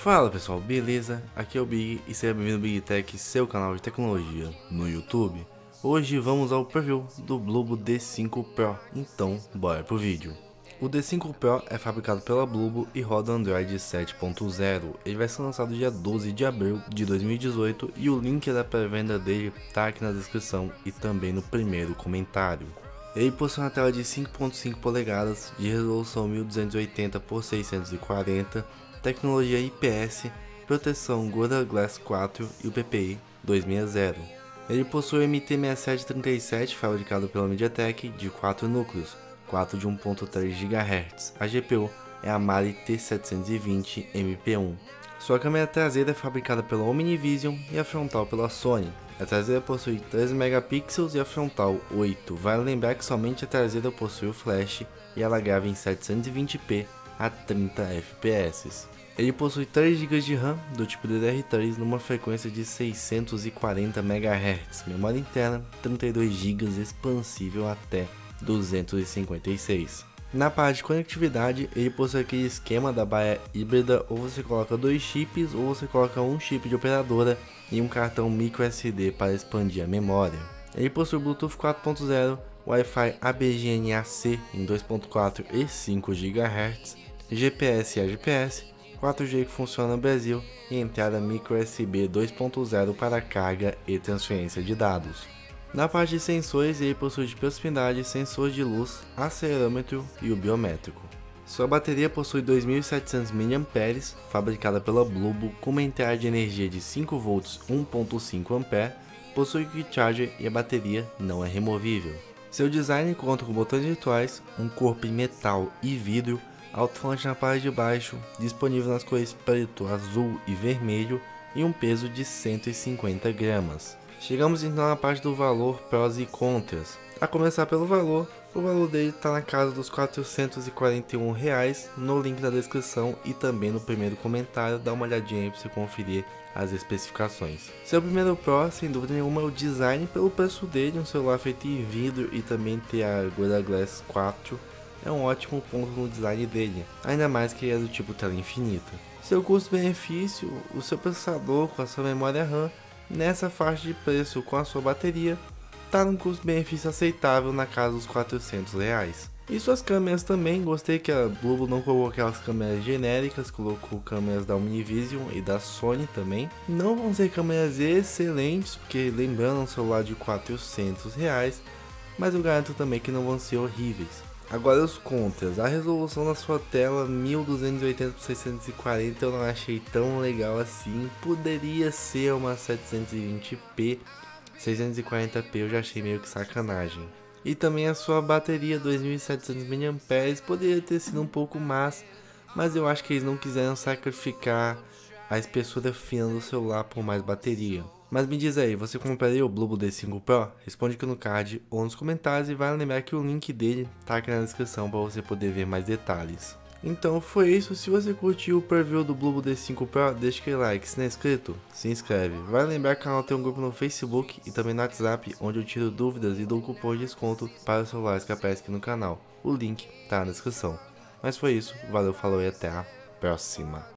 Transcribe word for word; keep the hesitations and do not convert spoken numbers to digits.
Fala pessoal, beleza? Aqui é o Big e seja bem-vindo ao Big Tech, seu canal de tecnologia no YouTube. Hoje vamos ao preview do Blubo D cinco Pro, então bora pro vídeo. O D cinco Pro é fabricado pela Blubo e roda Android sete ponto zero. Ele vai ser lançado dia doze de abril de dois mil e dezoito e o link da pré-venda dele tá aqui na descrição e também no primeiro comentário. Ele possui uma tela de cinco ponto cinco polegadas, de resolução mil duzentos e oitenta por seiscentos e quarenta, tecnologia I P S, proteção Gorilla Glass quatro e o P P I duzentos e sessenta. Ele possui o M T seis sete trinta e sete fabricado pela MediaTek de quatro núcleos, quatro de um ponto três gigahertz. A G P U é a Mali T setecentos e vinte M P um. Sua câmera traseira é fabricada pela OmniVision e a frontal pela Sony. A traseira possui treze megapixels e a frontal oito. Vale lembrar que somente a traseira possui o flash e ela grava em setecentos e vinte p a trinta F P S. Ele possui três gigas de RAM do tipo D D R três numa frequência de seiscentos e quarenta megahertz, memória interna trinta e dois gigas expansível até duzentos e cinquenta e seis. Na parte de conectividade, ele possui aquele esquema da baia híbrida, ou você coloca dois chips ou você coloca um chip de operadora e um cartão micro S D para expandir a memória. Ele possui Bluetooth quatro ponto zero, Wi-Fi A B G N A C em dois ponto quatro e cinco gigahertz, G P S e A G P S, quatro G que funciona no Brasil e entrada micro U S B dois ponto zero para carga e transferência de dados. Na parte de sensores, ele possui de proximidade, sensor de luz, acelerômetro e o biométrico. Sua bateria possui dois mil e setecentos miliampères, fabricada pela Blubo com uma entrada de energia de cinco volts um ponto cinco amperes, possui quick charger e a bateria não é removível. Seu design conta com botões virtuais, um corpo em metal e vidro, alto-falante na parte de baixo, disponível nas cores preto, azul e vermelho e um peso de cento e cinquenta gramas. Chegamos então na parte do valor, prós e contras. A começar pelo valor, o valor dele está na casa dos quatrocentos e quarenta e um reais, no link da descrição e também no primeiro comentário, dá uma olhadinha aí para você conferir as especificações. Seu primeiro pró, sem dúvida nenhuma, é o design pelo preço dele, um celular feito em vidro e também ter a Gorilla Glass quatro, é um ótimo ponto no design dele, ainda mais que ele é do tipo tela infinita. Seu custo-benefício, o seu processador com a sua memória RAM, nessa faixa de preço com a sua bateria, tá num custo-benefício aceitável na casa dos quatrocentos reais. E suas câmeras também, gostei que a Blubo não colocou aquelas câmeras genéricas, colocou câmeras da OmniVision e da Sony também. Não vão ser câmeras excelentes, porque lembrando, é um celular de quatrocentos reais, mas eu garanto também que não vão ser horríveis. Agora os contras, a resolução da sua tela mil duzentos e oitenta por seiscentos e quarenta eu não achei tão legal assim, poderia ser uma setecentos e vinte p, seiscentos e quarenta p eu já achei meio que sacanagem. E também a sua bateria dois mil e setecentos miliampères poderia ter sido um pouco mais, mas eu acho que eles não quiseram sacrificar a espessura fina do celular por mais bateria. Mas me diz aí, você compraria o Blubo D cinco Pro? Responde aqui no card ou nos comentários e vale lembrar que o link dele tá aqui na descrição para você poder ver mais detalhes. Então foi isso, se você curtiu o preview do Blubo D cinco Pro, deixa aquele like, se não é inscrito, se inscreve. Vale lembrar que o canal tem um grupo no Facebook e também no WhatsApp, onde eu tiro dúvidas e dou cupom de desconto para os celulares que aparecem aqui no canal. O link tá na descrição. Mas foi isso, valeu, falou e até a próxima.